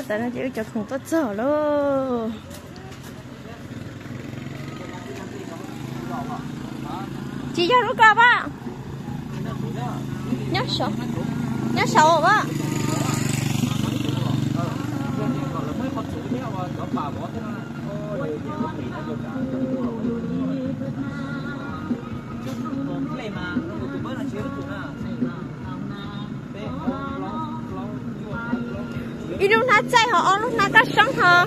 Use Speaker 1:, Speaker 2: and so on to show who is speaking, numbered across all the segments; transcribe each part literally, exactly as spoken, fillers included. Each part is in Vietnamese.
Speaker 1: tại nó chỉ cho không tốt giờ luôn chị cho nó cơ ba nhớ sợ nhớ sợ ba đi lúc nào chạy họ lúc nào có sống hả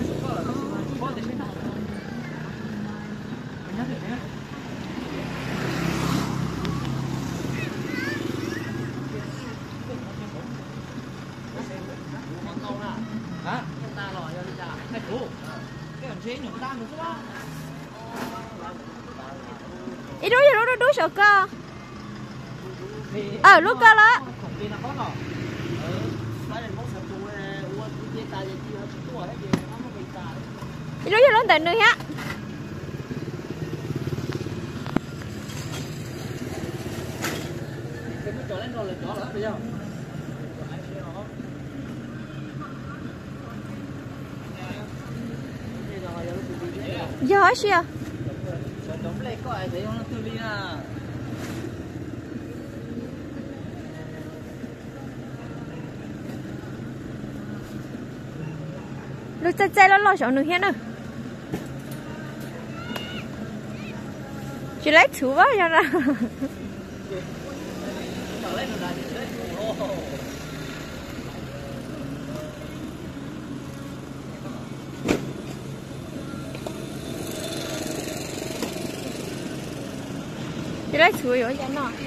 Speaker 1: ít đứa gì đó đứa sợ cơ ờ lúc cơ đó ít đứa gì lớn tình nữa hả giờ hả xìa lúc chạy chạy nó lo sợ nữa hết nữa chị lấy thử quá cho ra chị lấy thử rồi vậy nào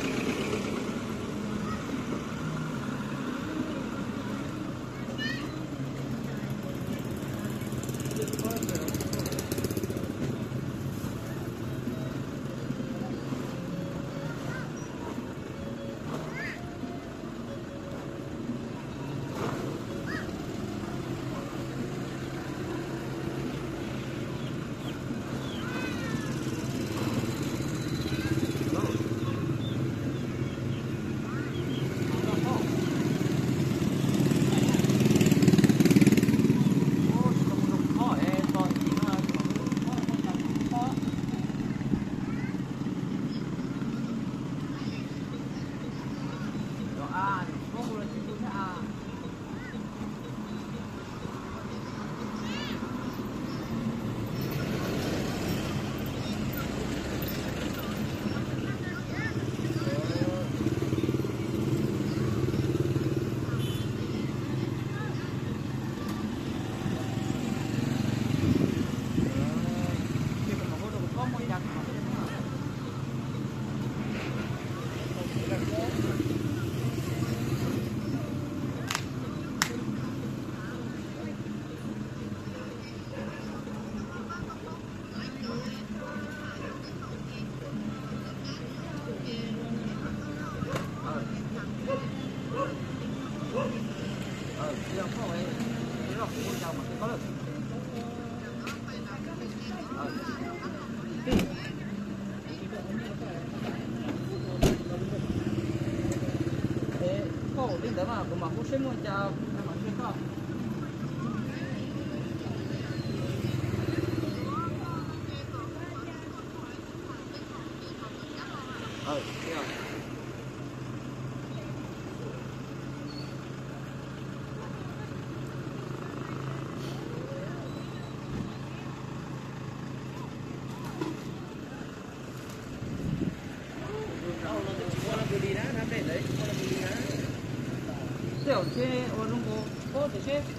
Speaker 2: tiểu chế ô nông cô cô tiểu chế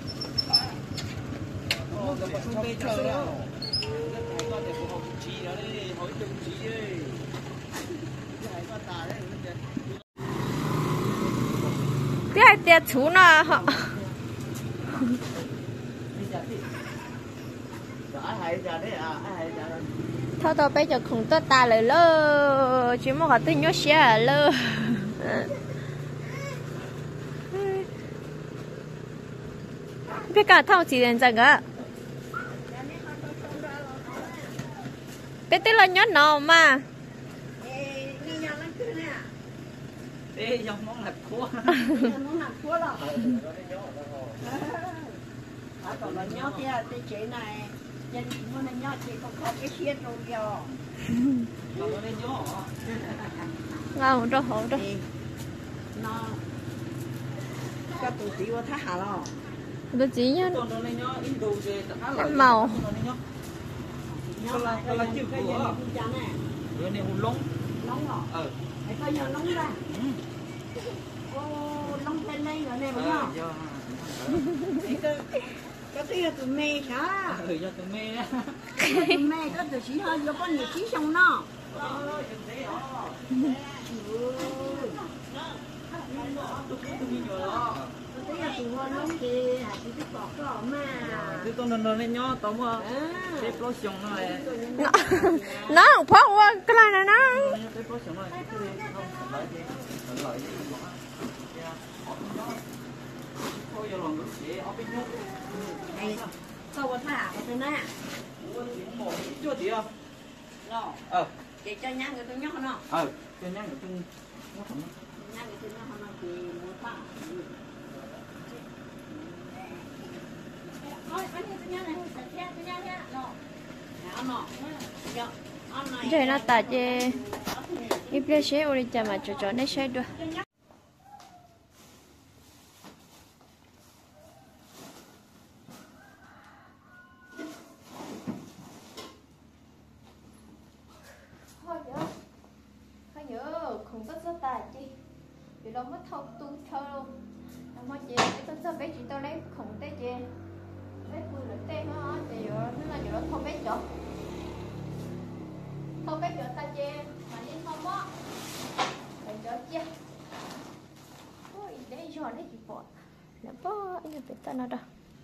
Speaker 2: ô cái bác sĩ chờ đó cái con để của họ chỉ đó đi hỏi chung chỉ đi cái con tà đấy
Speaker 1: cái hai tiệt chú nó họ thôi tôi bây giờ không tốt ta lời lơ chỉ một cái tin nhớ xe lơ biết cả thao chỉ đến chẳng á biết tên là nhớ nào mà
Speaker 2: ê dòng món lạc cua
Speaker 3: món lạc cua rồi còn là nhót kia cái chế này nhân muốn là nhót thì không có cái xiên đâu kìa
Speaker 1: ngon rất hổ đó
Speaker 3: nó cái tủ tí của thắt hả lo
Speaker 1: tôi chỉ nhớ màu
Speaker 2: Cái là cái là chịu
Speaker 3: cái
Speaker 2: của.
Speaker 3: này
Speaker 2: Rồi này hùn lông.
Speaker 3: lông rồi
Speaker 2: Ờ.
Speaker 3: phải coi nhờ lông ra ô lông bên đây rồi này phải không cái cái kia tụi mẹ hả
Speaker 2: Ừ, do tụi mê á.
Speaker 3: tụi mẹ có tụi chỉ hơi có con nhiệt khí trong nó
Speaker 2: Cái con nó lên nhỏ tóm mà. Cái pro xong nó là.
Speaker 1: nó không phát qua cái này này nó
Speaker 2: Cái pro xong nó không lợi gì. Lợi gì mà. Thôi giờ lòng nó sẽ ở bên nhau.
Speaker 3: này sao có thả cái này
Speaker 2: Chưa gì không?
Speaker 3: rồi
Speaker 2: Ờ.
Speaker 3: để cho nhang người tôi nhóc nó
Speaker 2: Ờ. Cho nhang người chung.
Speaker 3: nhang người tôi nhóc nó thì muốn thả thôi anh tôi nhang này sẽ theo tôi nhang nhá rồi ăn nọ
Speaker 1: rồi nó tạt về ít bia xe ôi chả mà cho cho nó xe được không có số tài chi vì đâu mất thâu tu thơ luôn đâu mà chị cái tôi sao bé chị tôi lấy không té chị lấy vui là té nó thì rồi nó là rồi nó không bé chỗ không bé chỗ ta chị mà đi không á phải chỗ chị ôi để cho lấy chị bỏ là bỏ anh biết ta nó đâu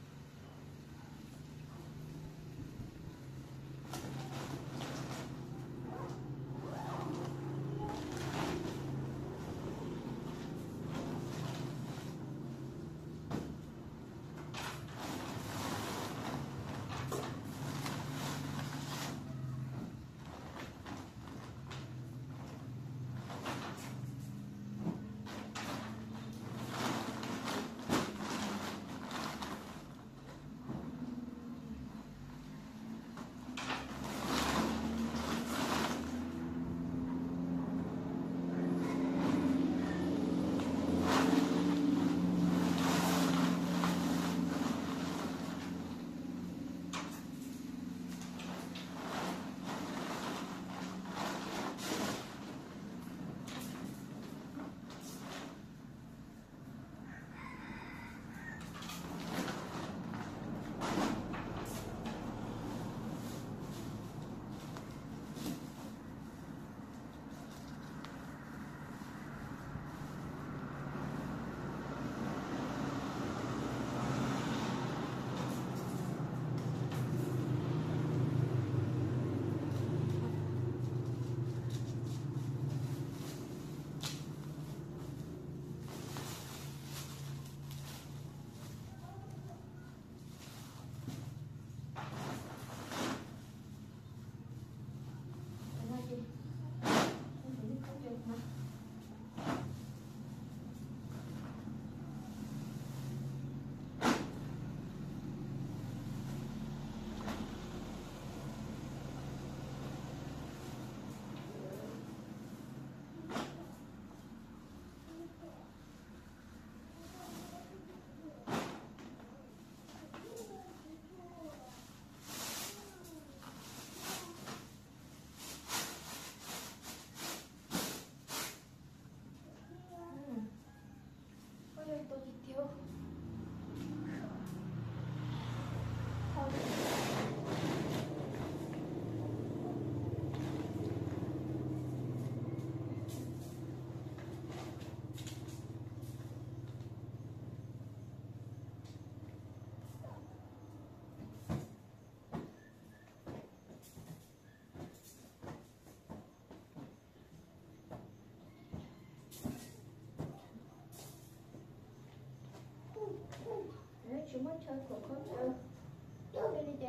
Speaker 1: chúng mới chơi của con chơi đây đi chị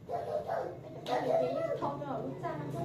Speaker 1: chị không rồi lúc ra nó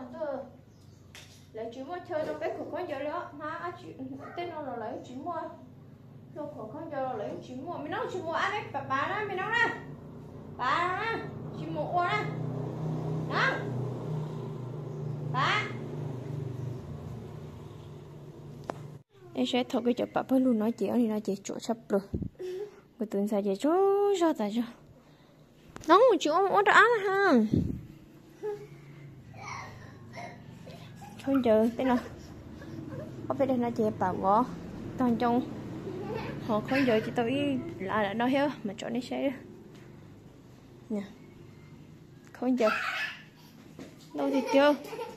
Speaker 1: còn tôi lấy chuyện mua chơi đâu bé khổ con giờ đó má á chuyện tên nó là lấy chuyện mua đâu khổ con giờ là lấy chuyện mua mình nói chuyện mua ăn đấy bà bà đó mình nói nè bà nè chuyện mua nè đó bà em sẽ thôi cái chụp bà với luôn nói chuyện thì nói chuyện chỗ sắp rồi cái tuần sau chuyện chỗ sao tại sao nóng một chỗ ở đó ha không chờ thế nào có phải đây là chị bảo ngõ toàn trong họ không giờ chị tôi lại là nó hết mà chỗ này sẽ nè không giờ đâu thì chưa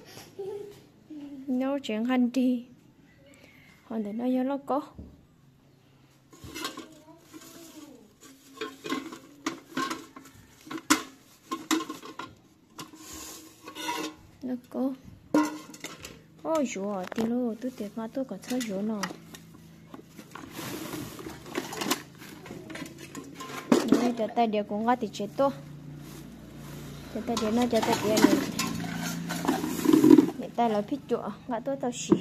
Speaker 1: nấu chuyện hành đi họ để nó vô nó có nó có ôi dồi thì luôn tôi tiếc mà tôi còn chơi dồi nào đây cho tay đĩa cũng ngắt thì chết to cho tay đĩa nó cho tay đĩa này để tay là phít chỗ ngắt tôi tao xì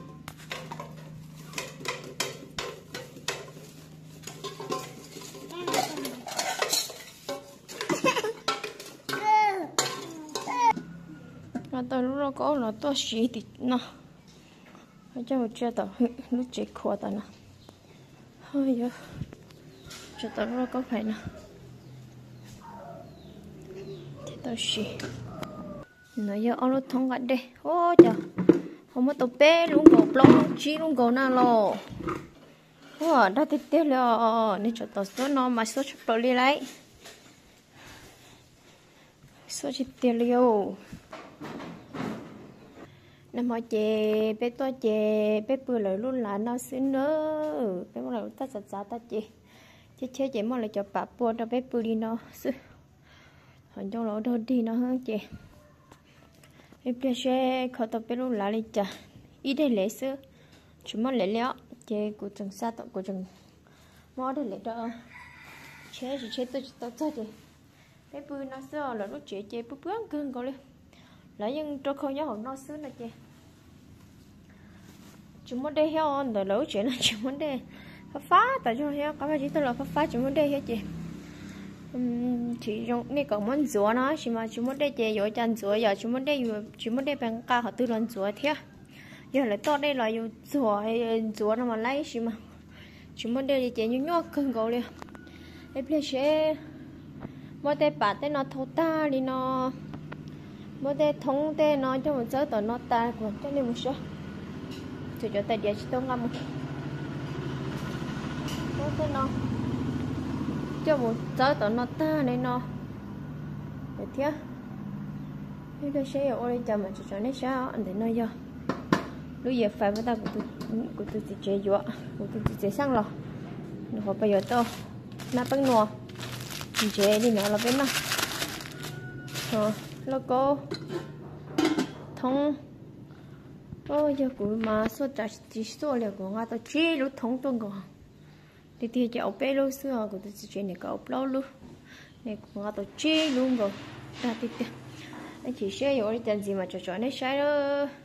Speaker 1: tao lúc đó có là tôi xí thì nó cho một chơi tao lúc chơi khó tao nè thôi giờ cho tao lúc đó có phải nè thì tao xí nó giờ ông lúc thông gạt đi ô trời không có tao bé luôn cổ plong chi luôn cổ nào lo ô đã tiếp tiếp rồi nên cho tao số nó mà số chụp đồ đi lại số chụp tiền liều năm họ chè bé to chè bé bự lại luôn là nó xinh nữa bé mà lại ta sạch sạch ta chè chè chè chè mà lại cho bà bùa cho bé bự đi nó xinh còn trong lỗ đâu đi nó hơn chè em bé chè khó tập bé luôn là đi chả ít đây lẽ xưa chúng mà lẽ léo chè của chừng xa tận của chừng mò đây lẽ đó chè chỉ chè tôi tôi cho chè bé bự nó xưa là lúc chè chè bự bự cưng coi đi lại nhưng tôi không nhớ hồn nó xứ này chị chúng muốn đây heo on đời lẩu chuyện là chúng muốn đây phá phá tại cho heo các bạn chỉ tôi là phá phá chúng muốn đây hết chị chỉ dùng này còn muốn rửa nó chỉ mà chúng muốn đây chị rồi chân rửa giờ chúng muốn đây chúng muốn đây bằng ca họ tư lần rửa thế giờ lại to đây là dùng rửa rửa nó mà lấy chỉ mà chúng muốn đây chị nhún nhót cưng gấu liền em bây sẽ mua tay bát tay nó thâu ta đi nó mỗi day thống tê nó cho một giờ tao nó ta còn cho nên một số thì cho tay địa chỉ tao ngâm thống tê nó cho một giờ tao nó ta này nó được chưa bây giờ sẽ ở đây chờ mà cho cho nó sao anh thấy nó giờ lúc giờ phải với tao của tôi của tôi chỉ chơi dọa của tôi chỉ chơi sang lò nó bây giờ tao nắp bánh nồi chơi đi nữa là bên nó ờ logo thông ôi giờ cũng mà số trả chỉ số liệu của nga tao chỉ lúc thông tuần của thì thì cháu bé lúc xưa của tôi chỉ chuyện này cậu lâu luôn này của nga tao chỉ luôn rồi ta thì anh chỉ share rồi chẳng gì mà cho cho nó sai đó